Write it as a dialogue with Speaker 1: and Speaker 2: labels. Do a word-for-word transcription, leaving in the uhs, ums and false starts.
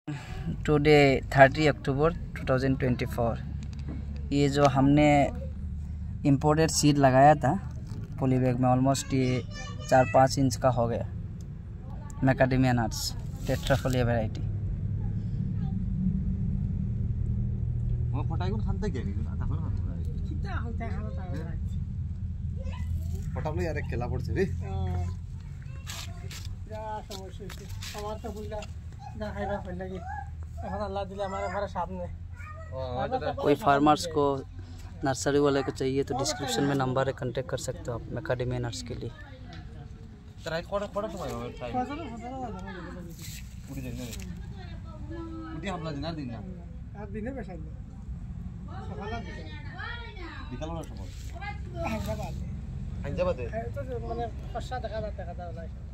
Speaker 1: Today thirty October two thousand twenty four. ये जो हमने इम्पोर्टेड सीड लगाया था पॉली बैग में, ऑलमोस्ट ये चार पाँच इंच का हो गया। मैकाडेमिया नट्स टेट्राफोलिया वैरायटी।
Speaker 2: পটাবলে আরে খেলা পড়ছে রে
Speaker 3: যা সমস্যা হচ্ছে আমার তো বুঝলা না খাইবা ফেল লাগি এখন আল্লাহ दिले हमारे हमारे सामने।
Speaker 1: कोई फार्मर्स को नर्सरी वाले को चाहिए तो डिस्क्रिप्शन में नंबर है, कांटेक्ट कर सकते हो आप मैकाडेमिया नट्स के लिए।
Speaker 2: ট্রাই করে পড়া সময় হবে ট্রাই পুরি দেন না পুরি আপনা দিন আর দিন না
Speaker 3: আর দিনে বেশাই না সকালে
Speaker 2: বিকাল বেলা সময়
Speaker 3: হায়দ্রাবাদ
Speaker 2: হায়দ্রাবাদে
Speaker 3: তো মানে কষ্ট দেখা দেখা দেখা